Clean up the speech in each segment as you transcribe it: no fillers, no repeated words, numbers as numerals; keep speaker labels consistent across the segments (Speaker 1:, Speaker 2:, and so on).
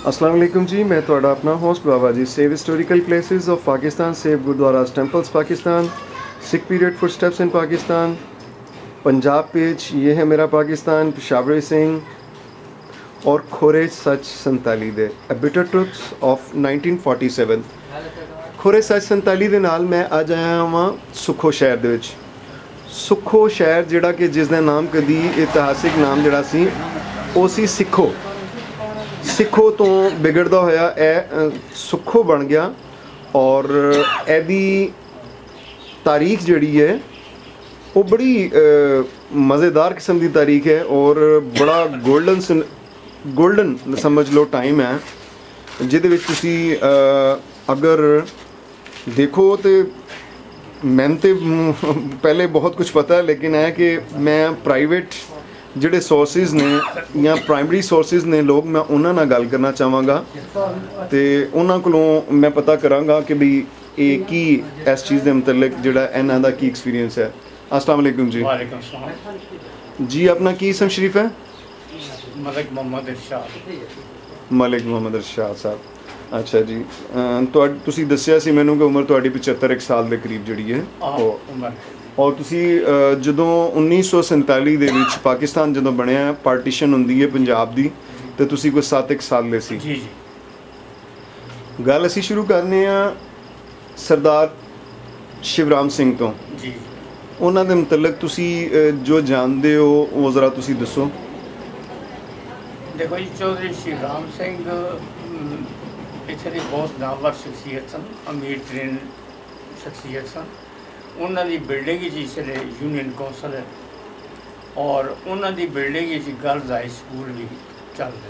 Speaker 1: अस्सलाम वालेकुम जी, मैं थोड़ा अपना host Baba ji. Save historical places of Pakistan, save gurdwaras temples Pakistan, Sikh period footsteps in Pakistan, Punjab page, ये है मेरा पाकिस्तान, पेशावरी सिंह और खोरे सच 47 दे अ बिटर ट्रुथ्स ऑफ 1947। खोरे सच 47 ਦੇ ਨਾਲ मैं अज आया वां सुखो शहर दे विच। सुखो शहर जिहड़ा कि जिसदा नाम कदी इतिहासिक नाम जिहड़ा सी ਉਹ ਸੀ सिखो। सिखो तो बिगड़दा होया ए सुखो बन गया और एदी तारीख जिहड़ी है वो बड़ी मज़ेदार किस्म की तारीख है और बड़ा गोल्डन समझ लो टाइम है जिहदे विच तुसी अगर देखो तो मैंने तो पहले बहुत कुछ पता है, लेकिन है कि मैं प्राइवेट ਜਿਹੜੇ ਸੋਰਸਿਸ ਨੇ ਜਾਂ ਪ੍ਰਾਇਮਰੀ ਸੋਰਸਿਸ ਨੇ ਲੋਕ, ਮੈਂ ਉਹਨਾਂ ਨਾਲ ਗੱਲ ਕਰਨਾ ਚਾਹਾਂਗਾ ਤੇ ਉਹਨਾਂ ਕੋਲੋਂ ਮੈਂ ਪਤਾ ਕਰਾਂਗਾ ਕਿ ਵੀ ਇਹ ਕੀ ਇਸ ਚੀਜ਼ ਦੇ ਮੁਤਲਕ ਜਿਹੜਾ ਇਹਨਾਂ ਦਾ ਕੀ ਐਕਸਪੀਰੀਅੰਸ ਹੈ। अस्सलाम वालेकुम जी।
Speaker 2: वालेकुम सलाम
Speaker 1: जी, अपना की इसम शरीफ है?
Speaker 2: मलिक मोहम्मद इरशाद।
Speaker 1: मलिक मोहम्मद इरशाद साहब। अच्छा जी, ਤੁਸੀਂ ਦੱਸਿਆ ਸੀ ਮੈਨੂੰ ਕਿ ਉਮਰ ਤੁਹਾਡੀ 75 ਸਾਲ ਦੇ ਕਰੀਬ ਜਿਹੜੀ ਹੈ ਉਹ
Speaker 2: ਉਮਰ।
Speaker 1: ਔਰ ਤੁਸੀਂ ਜਦੋਂ 1947 ਦੇ ਵਿੱਚ ਪਾਕਿਸਤਾਨ ਜਦੋਂ ਬਣਿਆ, ਪਾਰਟੀਸ਼ਨ ਹੁੰਦੀ ਹੈ ਪੰਜਾਬ ਦੀ, ਤੇ ਤੁਸੀਂ ਕੋਈ 7 ਸਾਲ ਦੇ ਸੀ।
Speaker 2: ਜੀ ਜੀ।
Speaker 1: ਗੱਲ ਅਸੀਂ ਸ਼ੁਰੂ ਕਰਨੇ ਆ ਸਰਦਾਰ ਸ਼ਿਵਰਾਮ ਸਿੰਘ ਤੋਂ।
Speaker 2: ਜੀ।
Speaker 1: ਉਹਨਾਂ ਦੇ ਮੁਤਲਕ ਤੁਸੀਂ ਜੋ ਜਾਣਦੇ ਹੋ ਉਹ ਜ਼ਰਾ ਤੁਸੀਂ ਦੱਸੋ।
Speaker 2: ਦੇਖੋ ਜੀ, ਚੌਧਰੀ ਸ਼ਿਵਰਾਮ ਸਿੰਘ ਇੱਥੇ ਦੀ ਬਹੁਤ ਨਾਮਵਰ ਸ਼ਖਸੀਅਤ ਸਨ, ਅਮੀਰ ਤਰੀਨ ਸ਼ਖਸੀਅਤ ਸਨ। ਉਹਨਾਂ ਦੀ ਬਿਲਡਿੰਗ ਹੀ ਜਿਸਲੇ ਯੂਨੀਅਨ ਕੌਂਸਲ ਹੈ ਔਰ ਉਹਨਾਂ ਦੀ ਬਿਲਡਿੰਗ ਹੀ ਗਰਲਜ਼ ਹਾਈ ਸਕੂਲ ਵੀ ਚੱਲਦੇ।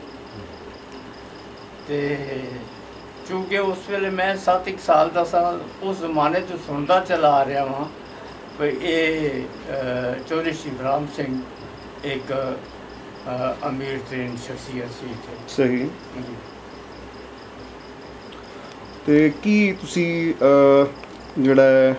Speaker 2: ਤੇ ਚੂँਕਿ ਉਸ ਵੇਲੇ ਮੈਂ 7 ਸਾਲ ਦਾ ਸਾਂ, ਉਸ ਜ਼ਮਾਨੇ ਤੋਂ ਸੁਣਦਾ ਚਲਾ ਆ ਰਿਹਾ ਵਾਂ ਵੀ ਇਹ ਚੌਧਰੀ ਸ਼ਿਵਰਾਮ ਸਿੰਘ ਇੱਕ ਅਮੀਰ ਤਰੀਨ ਸ਼ਖਸੀਅਤ ਸੀ।
Speaker 1: ਸਹੀ। ਤੇ ਕੀ ਤੁਸੀਂ ਜਿਹੜਾ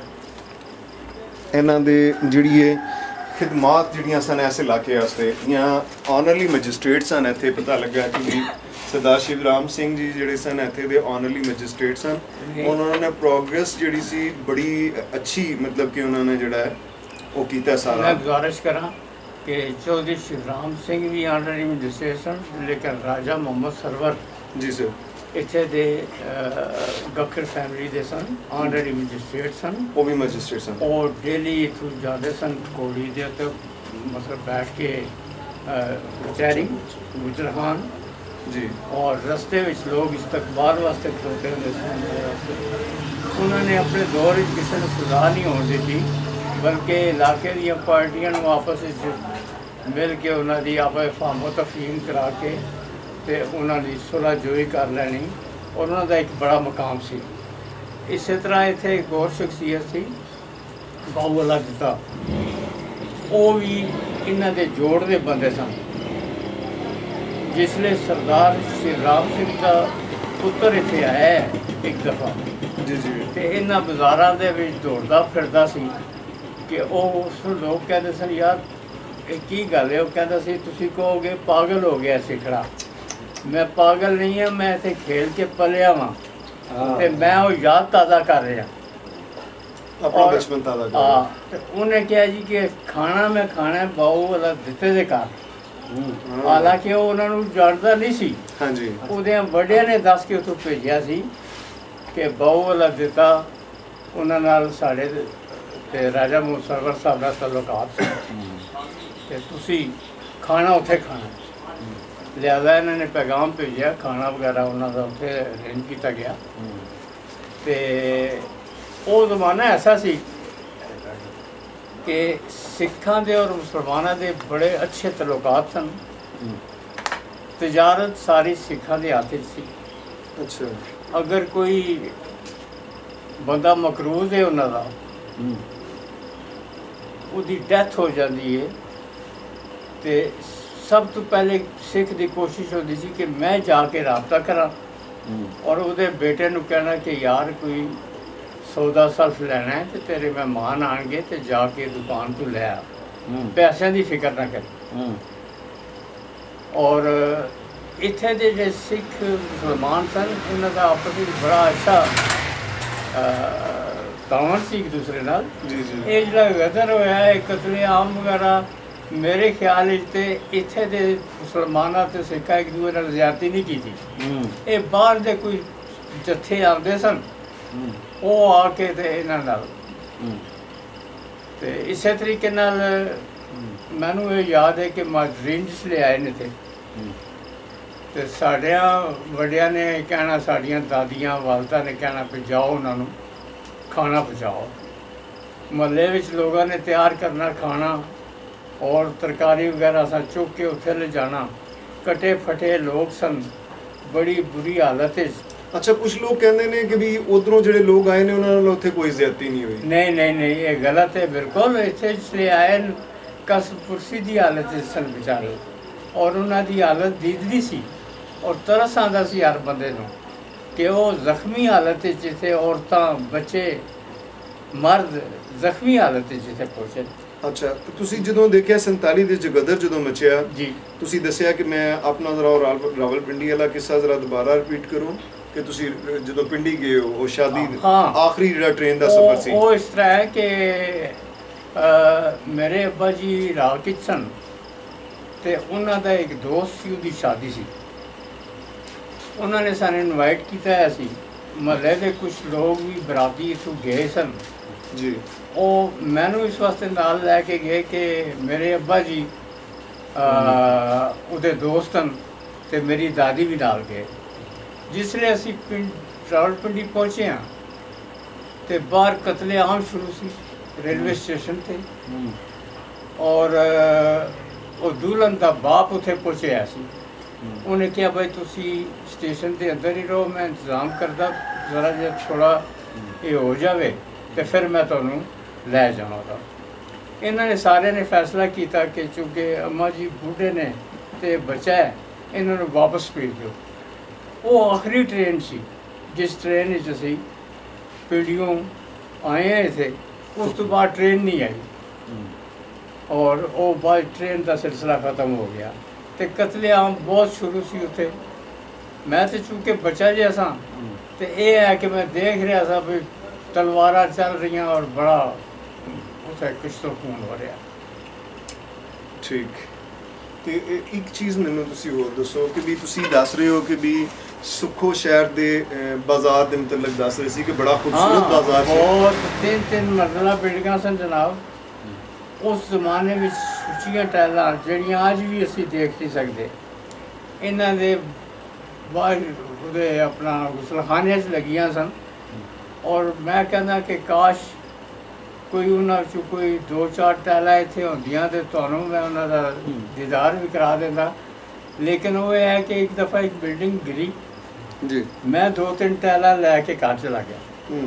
Speaker 1: ਇਹਨਾਂ ਦੇ ਜਿਹੜੀ ਇਹ ਖਿਦਮਾਤ ਜਿਹੜੀਆਂ ਸਨ ਇਸ ਇਲਾਕੇ ਵਾਸਤੇ ਜਾਂ ਆਨਰਲੀ ਮੈਜਿਸਟ੍ਰੇਟ ਸਨ, ਇੱਥੇ ਪਤਾ ਲੱਗਾ ਕਿ ਸਰਦਾਰ ਸ਼ਿਵਰਾਮ ਸਿੰਘ ਜੀ ਜਿਹੜੇ ਸਨ ਇੱਥੇ ਦੇ ਆਨਰਲੀ ਮੈਜਿਸਟ੍ਰੇਟ ਸਨ। ਉਹਨਾਂ ਨੇ ਪ੍ਰੋਗਰੈਸ ਜਿਹੜੀ ਸੀ ਬੜੀ ਅੱਛੀ, ਮਤਲਬ ਕਿ ਉਹਨਾਂ ਨੇ ਜਿਹੜਾ ਹੈ ਉਹ ਕੀਤਾ ਸਾਰਾ।
Speaker 2: ਮੈਂ ਗੁਜ਼ਾਰਿਸ਼ ਕਰਾਂ ਕਿ ਚੌਧਰੀ ਸ਼ਿਵਰਾਮ ਸਿੰਘ ਵੀ ਆਨਰਲੀ ਮੈਜਿਸਟ੍ਰੇਟ ਸਨ, ਲੇਕਿਨ ਰਾਜਾ ਮੁਹੰਮਦ ਸਰਵਰ
Speaker 1: ਜੀ ਸਰ ਇੱਥੇ
Speaker 2: ਦੇ ਗਖਰ ਫੈਮਿਲੀ ਦੇ ਸਨ, ਆਨਰਲੀ ਮੈਜਿਸਟ੍ਰੇਟ ਸਨ।
Speaker 1: ਉਹ ਵੀ ਮੈਜਿਸਟ੍ਰੇਟ ਸਨ।
Speaker 2: ਉਹ ਡੇਲੀ ਇੱਥੋਂ ਜਾਂਦੇ ਸਨ ਕੋੜੀ ਦੇ ਉੱਤੇ, ਮਤਲਬ ਬੈਠ ਕੇ ਕਚਹਿਰੀ ਗੁਜਰਖਾਨ ਜੀ, ਔਰ ਰਸਤੇ ਵਿੱਚ ਲੋਕ ਇਸਤਕਬਾਲ ਵਾਸਤੇ ਖਲੋਤੇ ਹੁੰਦੇ ਸਨ। ਉਹਨਾਂ ਨੇ ਆਪਣੇ ਦੌਰ ਵਿੱਚ ਕਿਸੇ ਨੂੰ ਸਜ਼ਾ ਨਹੀਂ ਹੋਣ ਦਿੱਤੀ, ਬਲਕਿ ਇਲਾਕੇ ਦੀਆਂ ਪਾਰਟੀਆਂ ਨੂੰ ਆਪਸ ਵਿੱਚ ਮਿਲ ਕੇ ਉਹਨਾਂ ਦੀ ਆਪਸ ਫਾਹਮੋ ਤਫਹੀਮ ਕਰਾ ਕੇ ਤੇ ਉਹਨਾਂ ਦੀ ਸੁਲ੍ਹਾ ਜੋਈ ਕਰ ਲੈਣੀ, ਔਰ ਉਹਨਾਂ ਦਾ ਇੱਕ ਬੜਾ ਮਕਾਮ ਸੀ। ਇਸੇ ਤਰ੍ਹਾਂ ਇੱਥੇ ਇੱਕ ਹੋਰ ਸ਼ਖਸੀਅਤ ਸੀ ਬਾਊ ਵਾਲਾ ਦਿੱਤਾ, ਉਹ ਵੀ ਇਹਨਾਂ ਦੇ ਜੋੜ ਦੇ ਬੰਦੇ ਸਨ। ਜਿਸਲੇ ਸਰਦਾਰ ਸ਼ਿਵਰਾਮ ਸਿੰਘ ਦਾ ਪੁੱਤਰ ਇੱਥੇ ਆਇਆ ਇੱਕ ਦਫਾ
Speaker 1: ਜੀ ਜੀ,
Speaker 2: ਤੇ ਇਹਨਾਂ ਬਾਜ਼ਾਰਾਂ ਦੇ ਵਿੱਚ ਦੌੜਦਾ ਫਿਰਦਾ ਸੀ ਕਿ ਉਹ ਉਸ ਨੂੰ ਲੋਕ ਕਹਿੰਦੇ ਸਨ, ਯਾਰ ਇਹ ਕੀ ਗੱਲ ਹੈ? ਉਹ ਕਹਿੰਦਾ ਸੀ, ਤੁਸੀਂ ਕਹੋਗੇ ਪਾਗਲ ਹੋ ਗਿਆ ਸਿੱਖੜਾ, ਮੈਂ ਪਾਗਲ ਨਹੀਂ ਹਾਂ, ਮੈਂ ਇੱਥੇ ਖੇਲ ਕੇ ਪਲਿਆ ਵਾਂ ਤੇ ਮੈਂ ਉਹ ਯਾਦ ਤਾਜ਼ਾ ਕਰ ਰਿਹਾ
Speaker 1: ਆਪਣਾ ਬਚਪਨ ਤਾਜ਼ਾ ਕਰ ਰਿਹਾ।
Speaker 2: ਤੇ ਉਹਨੇ ਕਿਹਾ ਜੀ ਕਿ ਖਾਣਾ ਮੈਂ ਖਾਣਾ ਬਾਊ ਵਾਲਾ ਦਿੱਤੇ ਦੇ ਘਰ, ਹਾਲਾਂਕਿ ਉਹ ਉਹਨਾਂ ਨੂੰ ਜਾਣਦਾ ਨਹੀਂ ਸੀ।
Speaker 1: ਹਾਂਜੀ।
Speaker 2: ਉਹਦੇ ਵੱਡਿਆਂ ਨੇ ਦੱਸ ਕੇ ਉੱਥੋਂ ਭੇਜਿਆ ਸੀ ਕਿ ਬਾਊ ਵਾਲਾ ਦਿੱਤਾ ਉਹਨਾਂ ਨਾਲ ਸਾਡੇ ਤੇ ਰਾਜਾ ਮੁਹੰਮਦ ਸਰਵਰ ਸਾਹਿਬ ਦਾ ਤਾਲੁਕਾਤ ਸੀ ਤੇ ਤੁਸੀਂ ਖਾਣਾ ਉੱਥੇ ਖਾਣਾ। ਲਿਹਾਜ਼ਾ ਇਹਨਾਂ ਨੇ ਪੈਗਾਮ ਭੇਜਿਆ, ਖਾਣਾ ਵਗੈਰਾ ਉਹਨਾਂ ਦਾ ਉੱਥੇ ਅਰੇਂਜ ਕੀਤਾ ਗਿਆ। ਤੇ ਉਹ ਜ਼ਮਾਨਾ ਐਸਾ ਸੀ ਕਿ ਸਿੱਖਾਂ ਦੇ ਔਰ ਮੁਸਲਮਾਨਾਂ ਦੇ ਬੜੇ ਅੱਛੇ ਤਾਲੁਕਾਤ ਸਨ। ਤਜਾਰਤ ਸਾਰੀ ਸਿੱਖਾਂ ਦੇ ਹੱਥ 'ਚ ਸੀ।
Speaker 1: ਅੱਛਾ।
Speaker 2: ਅਗਰ ਕੋਈ ਬੰਦਾ ਮਕਰੂਜ਼ ਹੈ ਉਹਨਾਂ ਦਾ, ਉਹਦੀ ਡੈਥ ਹੋ ਜਾਂਦੀ ਹੈ ਤੇ ਸਭ ਤੋਂ ਪਹਿਲੇ ਸਿੱਖ ਦੀ ਕੋਸ਼ਿਸ਼ ਹੁੰਦੀ ਸੀ ਕਿ ਮੈਂ ਜਾ ਕੇ ਰਾਬਤਾ ਕਰਾਂ ਔਰ ਉਹਦੇ ਬੇਟੇ ਨੂੰ ਕਹਿਣਾ ਕਿ ਯਾਰ ਕੋਈ ਸੌਦਾ ਸਲਫ ਲੈਣਾ ਹੈ ਤੇ ਤੇਰੇ ਮਹਿਮਾਨ ਆਣਗੇ ਤੇ ਜਾ ਕੇ ਦੁਕਾਨ ਤੋਂ ਲੈ ਆ, ਪੈਸਿਆਂ ਦੀ ਫਿਕਰ ਨਾ ਕਰ। ਔਰ ਇੱਥੇ ਦੇ ਜਿਹੜੇ ਸਿੱਖ ਮੁਸਲਮਾਨ ਸਨ ਉਹਨਾਂ ਦਾ ਆਪਸ ਵਿੱਚ ਬੜਾ ਅੱਛਾ ਤਾਣ ਸੀ ਇੱਕ ਦੂਸਰੇ ਨਾਲ। ਇਹ ਜਿਹੜਾ ਗਦਰ ਹੋਇਆ ਹੈ ਕਤਲੇਆਮ ਵਗੈਰਾ, ਮੇਰੇ ਖਿਆਲ ਵਿੱਚ ਤੇ ਇੱਥੇ ਦੇ ਮੁਸਲਮਾਨਾਂ ਤੇ ਸਿੱਖਾਂ ਇੱਕ ਦੂਜੇ ਨਾਲ ਜ਼ਿਆਦਤੀ ਨਹੀਂ ਕੀਤੀ। ਇਹ ਬਾਹਰ ਦੇ ਕੋਈ ਜੱਥੇ ਆਉਂਦੇ ਸਨ, ਉਹ ਆ ਕੇ ਤੇ ਇਹਨਾਂ ਨਾਲ ਤੇ ਇਸੇ ਤਰੀਕੇ ਨਾਲ ਮੈਨੂੰ ਇਹ ਯਾਦ ਹੈ ਕਿ ਮਾਜਰੀਨ ਜਿਸਲੇ ਆਏ ਨੇ ਤੇ ਸਾਡਿਆਂ ਵੱਡਿਆਂ ਨੇ ਕਹਿਣਾ, ਸਾਡੀਆਂ ਦਾਦੀਆਂ ਵਾਲਦਾਂ ਨੇ ਕਹਿਣਾ ਵੀ ਜਾਓ ਉਹਨਾਂ ਨੂੰ ਖਾਣਾ ਪਹੁੰਚਾਓ। ਮੁਹੱਲੇ ਵਿੱਚ ਲੋਕਾਂ ਨੇ ਤਿਆਰ ਕਰਨਾ ਖਾਣਾ ਔਰ ਤਰਕਾਰੀ ਵਗੈਰਾ ਸਾ ਚੁੱਕ ਕੇ ਉੱਥੇ ਲਿਜਾਣਾ। ਕਟੇ ਫਟੇ ਲੋਕ ਸਨ, ਬੜੀ ਬੁਰੀ ਹਾਲਤ ਵਿੱਚ।
Speaker 1: ਅੱਛਾ, ਕੁਝ ਲੋਕ ਕਹਿੰਦੇ ਨੇ ਕਿ ਵੀ ਉਧਰੋਂ ਜਿਹੜੇ ਲੋਕ ਆਏ ਨੇ ਉਹਨਾਂ ਨਾਲ ਉੱਥੇ ਕੋਈ ਜ਼ਿਆਦਤੀ ਨਹੀਂ ਹੋਈ।
Speaker 2: ਨਹੀਂ ਨਹੀਂ ਨਹੀਂ, ਇਹ ਗਲਤ ਹੈ ਬਿਲਕੁਲ। ਇੱਥੇ ਜਿਸਲੇ ਆਏ ਕਸ ਪੁਰਸੀ ਦੀ ਹਾਲਤ ਵਿੱਚ ਸਨ ਵਿਚਾਰੇ, ਔਰ ਉਹਨਾਂ ਦੀ ਹਾਲਤ ਦੀਦਲੀ ਸੀ ਔਰ ਤਰਸ ਆਉਂਦਾ ਸੀ ਹਰ ਬੰਦੇ ਨੂੰ ਕਿ ਉਹ ਜ਼ਖਮੀ ਹਾਲਤ ਵਿੱਚ ਜਿੱਥੇ ਔਰਤਾਂ ਬੱਚੇ ਮਰਦ ਜ਼ਖਮੀ ਹਾਲਤ ਵਿੱਚ ਜਿੱਥੇ ਪਹੁੰਚੇ।
Speaker 1: ਅੱਛਾ, ਤੇ ਤੁਸੀਂ ਜਦੋਂ ਦੇਖਿਆ 47 ਦੇ ਜਗਦਰ ਜਦੋਂ ਮਚਿਆ
Speaker 2: ਜੀ, ਤੁਸੀਂ
Speaker 1: ਦੱਸਿਆ ਕਿ ਮੈਂ ਆਪਣਾ ਜ਼ਰਾ ਰਾਵਲਪਿੰਡੀ ਵਾਲਾ ਕਿੱਸਾ ਜ਼ਰਾ ਦੁਬਾਰਾ ਰਿਪੀਟ ਕਰੋ ਕਿ ਤੁਸੀਂ ਜਦੋਂ ਪਿੰਡੀ ਗਏ ਹੋ, ਉਹ ਸ਼ਾਦੀ ਆਖਰੀ ਜਿਹੜਾ ਟ੍ਰੇਨ ਦਾ ਸਫ਼ਰ ਸੀ।
Speaker 2: ਉਹ ਇਸ ਤਰ੍ਹਾਂ ਹੈ ਕਿ ਮੇਰੇ ਅੱਬਾ ਜੀ ਰਾਤ ਵਿੱਚ ਸਨ ਤੇ ਉਹਨਾਂ ਦਾ ਇੱਕ ਦੋਸਤ ਸੀ, ਉਹਦੀ ਸ਼ਾਦੀ ਸੀ। ਉਹਨਾਂ ਨੇ ਸਾਨੂੰ ਇਨਵਾਈਟ ਕੀਤਾ ਹੋਇਆ ਸੀ। ਮਹੱਲੇ ਦੇ ਕੁਝ ਲੋਕ ਵੀ ਬਰਾਤੀ ਇੱਥੋਂ ਗਏ ਸਨ
Speaker 1: ਜੀ। ਉਹ
Speaker 2: ਮੈਨੂੰ ਇਸ ਵਾਸਤੇ ਨਾਲ ਲੈ ਕੇ ਗਏ ਕਿ ਮੇਰੇ ਅੱਬਾ ਜੀ ਉਹਦੇ ਦੋਸਤ ਹਨ ਤੇ ਮੇਰੀ ਦਾਦੀ ਵੀ ਨਾਲ ਗਏ। ਜਿਸਲੇ ਅਸੀਂ ਰਾਵਲਪਿੰਡੀ ਪਹੁੰਚੇ ਹਾਂ ਤੇ ਬਾਹਰ ਕਤਲੇਆਮ ਸ਼ੁਰੂ ਸੀ ਰੇਲਵੇ ਸਟੇਸ਼ਨ ਤੇ, ਔਰ ਉਹ ਦੁਲਹਨ ਦਾ ਬਾਪ ਉੱਥੇ ਪਹੁੰਚਿਆ ਸੀ। ਉਹਨੇ ਕਿਹਾ ਭਾਈ ਤੁਸੀਂ ਸਟੇਸ਼ਨ ਦੇ ਅੰਦਰ ਹੀ ਰਹੋ, ਮੈਂ ਇੰਤਜ਼ਾਮ ਕਰਦਾ, ਜ਼ਰਾ ਜਿਹਾ ਥੋੜ੍ਹਾ ਇਹ ਹੋ ਜਾਵੇ ਤੇ ਫਿਰ ਮੈਂ ਤੁਹਾਨੂੰ ਲੈ ਜਾਵਾਂਗਾ। ਇਹਨਾਂ ਨੇ ਸਾਰਿਆਂ ਨੇ ਫੈਸਲਾ ਕੀਤਾ ਕਿ ਚੂँਕਿ ਅੰਮਾ ਜੀ ਬੁੱਢੇ ਨੇ ਤੇ ਬੱਚਾ ਹੈ, ਇਹਨਾਂ ਨੂੰ ਵਾਪਸ ਭੇਜ ਦਿਓ। ਉਹ ਆਖਰੀ ਟ੍ਰੇਨ ਸੀ ਜਿਸ ਟ੍ਰੇਨ ਵਿੱਚ ਅਸੀਂ ਪੀੜੀਓਂ ਆਏ ਹਾਂ ਇੱਥੇ। ਉਸ ਤੋਂ ਬਾਅਦ ਟ੍ਰੇਨ ਨਹੀਂ ਆਈ ਔਰ ਉਹ ਬਾਅਦ ਟ੍ਰੇਨ ਦਾ ਸਿਲਸਿਲਾ ਖਤਮ ਹੋ ਗਿਆ ਤੇ ਕਤਲੇਆਮ ਬਹੁਤ ਸ਼ੁਰੂ ਸੀ ਉੱਥੇ। ਮੈਂ ਤੇ ਚੂँਕਿ ਬੱਚਾ ਜਿਹਾ ਸਾਂ ਤੇ ਇਹ ਹੈ ਕਿ ਮੈਂ ਦੇਖ ਰਿਹਾ ਸਾਂ ਵੀ ਤਲਵਾਰਾਂ ਚੱਲ ਰਹੀਆਂ ਔਰ ਬੜਾ ਉੱਥੇ ਕੁਛ ਤੋਂ ਖੂਨ ਹੋ ਰਿਹਾ।
Speaker 1: ਠੀਕ। ਤੇ ਇੱਕ ਚੀਜ਼ ਮੈਨੂੰ ਤੁਸੀਂ ਹੋਰ ਦੱਸੋ ਕਿ ਵੀ ਤੁਸੀਂ ਦੱਸ ਰਹੇ ਹੋ ਕਿ ਵੀ ਸੁੱਖੋ ਸ਼ਹਿਰ ਦੇ ਬਾਜ਼ਾਰ ਦੇ ਮੁਤਲਕ ਦੱਸ ਰਹੇ ਸੀ ਕਿ ਬੜਾ ਖੂਬਸੂਰਤ ਬਾਜ਼ਾਰ ਸੀ।
Speaker 2: ਬਹੁਤ ਤਿੰਨ ਮੰਜ਼ਿਲਾ ਬਿਲਡਿੰਗਾਂ ਸਨ ਜਨਾਬ। ਉਸ ਜ਼ਮਾਨੇ ਵਿੱਚ ਉੱਚੀਆਂ ਟਾਇਲਾਂ ਜਿਹੜੀਆਂ ਅੱਜ ਵੀ ਅਸੀਂ ਦੇਖ ਨਹੀਂ ਸਕਦੇ, ਇਹਨਾਂ ਦੇ ਬਾਹਰ ਉਹਦੇ ਆਪਣਾ ਗੁਸਲਖਾਨੇ 'ਚ ਲੱਗੀਆਂ ਸਨ। ਔਰ ਮੈਂ ਕਹਿੰਦਾ ਕਿ ਕਾਸ਼ ਕੋਈ ਉਹਨਾਂ ਵਿੱਚੋਂ ਕੋਈ 2-4 ਟਾਇਲਾਂ ਇੱਥੇ ਹੁੰਦੀਆਂ ਤੇ ਤੁਹਾਨੂੰ ਮੈਂ ਉਹਨਾਂ ਦਾ ਦੀਦਾਰ ਵੀ ਕਰਾ ਦਿੰਦਾ। ਲੇਕਿਨ ਉਹ ਇਹ ਹੈ ਕਿ ਇੱਕ ਦਫਾ ਇੱਕ ਬਿਲਡਿੰਗ ਗਿਰੀ ਜੀ, ਮੈਂ 2-3 ਟਾਇਲਾਂ ਲੈ ਕੇ ਘਰ ਚਲਾ ਗਿਆ।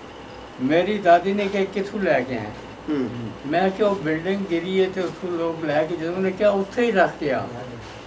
Speaker 2: ਮੇਰੀ ਦਾਦੀ ਨੇ ਕਿਹਾ ਕਿੱਥੋਂ ਲੈ ਕੇ ਆਏ? ਮੈਂ ਕਿਹਾ ਉਹ ਬਿਲਡਿੰਗ ਗਿਰੀ ਹੈ ਤੇ ਉੱਥੋਂ ਲੋਕ ਲੈ ਕੇ, ਜਦੋਂ ਉਹਨੇ ਕਿਹਾ ਉੱਥੇ ਹੀ ਰੱਖ ਕੇ ਆ,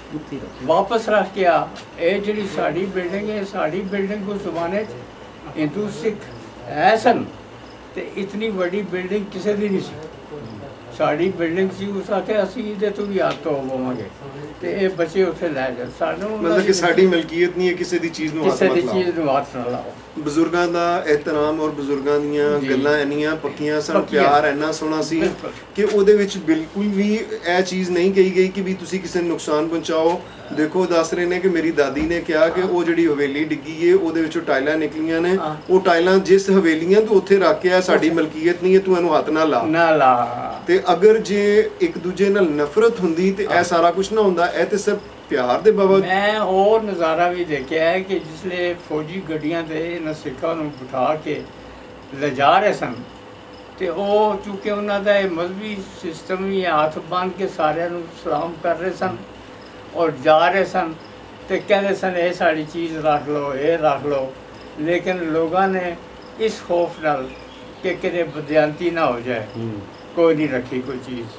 Speaker 2: ਵਾਪਸ ਰੱਖ ਕੇ ਆ। ਇਹ ਜਿਹੜੀ ਸਾਡੀ ਬਿਲਡਿੰਗ ਹੈ, ਸਾਡੀ ਬਿਲਡਿੰਗ ਉਸ ਜ਼ਮਾਨੇ 'ਚ ਹਿੰਦੂ ਸਿੱਖ ਹੈ ਸਨ ਤੇ ਇਤਨੀ ਵੱਡੀ ਬਿਲਡਿੰਗ ਕਿਸੇ ਦੀ ਨਹੀਂ ਸੀ। ਸਾਡੀ ਬਿਲਡਿੰਗ ਸੀ, ਉਸ ਆਖਿਆ ਅਸੀਂ ਇਹਦੇ ਤੋਂ ਵੀ ਹੱਥ ਹੋਵਾਂਗੇ ਤੇ ਇਹ ਬੱਚੇ ਉੱਥੇ ਲੈ ਜਾ। ਸਾਨੂੰ
Speaker 1: ਮਤਲਬ ਕਿ ਸਾਡੀ ਮਲਕੀਅਤ ਨਹੀਂ ਹੈ, ਕਿਸੇ ਦੀ ਚੀਜ਼ ਨੂੰ ਹੱਥ
Speaker 2: ਨਾ ਲਾਓ।
Speaker 1: ਬਜ਼ੁਰਗਾਂ ਦਾ ਇਹਤਰਾਮ ਔਰ ਬਜ਼ੁਰਗਾਂ ਦੀਆਂ ਗੱਲਾਂ ਇੰਨੀਆਂ ਪੱਕੀਆਂ ਸਨ, ਪਿਆਰ ਇੰਨਾ ਸੋਹਣਾ ਸੀ ਕਿ ਉਹਦੇ ਵਿੱਚ ਬਿਲਕੁਲ ਵੀ ਇਹ ਚੀਜ਼ ਨਹੀਂ ਕਹੀ ਗਈ ਕਿ ਵੀ ਤੁਸੀਂ ਕਿਸੇ ਨੂੰ ਨੁਕਸਾਨ ਪਹੁੰਚਾਓ। ਦੇਖੋ ਦੱਸ ਰਹੇ ਨੇ ਕਿ ਮੇਰੀ ਦਾਦੀ ਨੇ ਕਿਹਾ ਕਿ ਉਹ ਜਿਹੜੀ ਹਵੇਲੀ ਡਿੱਗੀ ਏ ਉਹਦੇ ਵਿੱਚੋਂ ਟਾਈਲਾਂ ਨਿਕਲੀਆਂ ਨੇ, ਉਹ ਟਾਈਲਾਂ ਜਿਸ ਹਵੇਲੀਆਂ ਤੋਂ ਉੱਥੇ ਰੱਖ ਕੇ ਆ, ਸਾਡੀ ਮਲਕੀਅਤ ਨਹੀਂ ਹੈ, ਤੂੰ ਇਹਨੂੰ ਹੱਥ ਨਾ ਲਾ। ਤੇ ਅਗਰ ਜੇ ਇੱਕ ਦੂਜੇ ਨਾਲ ਨਫ਼ਰਤ ਹੁੰਦੀ ਤੇ ਇਹ ਸਾਰਾ ਕੁਝ ਨਾ ਹੁੰਦਾ। ਇਹ ਤੇ ਸਿਰਫ ਪਿਆਰ ਦੇ ਬਾਬਤ।
Speaker 2: ਮੈਂ ਉਹ ਨਜ਼ਾਰਾ ਵੀ ਦੇਖਿਆ ਹੈ ਕਿ ਜਿਸਲੇ ਫੌਜੀ ਗੱਡੀਆਂ ਤੇ ਇਹਨਾਂ ਸਿੱਖਾਂ ਨੂੰ ਬਿਠਾ ਕੇ ਲਿਜਾ ਰਹੇ ਸਨ ਤੇ ਉਹ ਚੂँਕਿ ਉਹਨਾਂ ਦਾ ਇਹ ਮਜ਼ਹਬੀ ਸਿਸਟਮ ਵੀ ਹੱਥ ਬੰਨ੍ਹ ਕੇ ਸਾਰਿਆਂ ਨੂੰ ਸਲਾਮ ਕਰ ਰਹੇ ਸਨ ਔਰ ਜਾ ਰਹੇ ਸਨ ਤੇ ਕਹਿੰਦੇ ਸਨ ਇਹ ਸਾਡੀ ਚੀਜ਼ ਰੱਖ ਲਓ, ਇਹ ਰੱਖ ਲਓ। ਲੇਕਿਨ ਲੋਕਾਂ ਨੇ ਇਸ ਖੌਫ ਨਾਲ ਕਿ ਕਿਤੇ ਬਦਿਆਨਤੀ ਨਾ ਹੋ ਜਾਏ ਕੋਈ ਨਹੀਂ ਰੱਖੀ ਕੋਈ ਚੀਜ਼।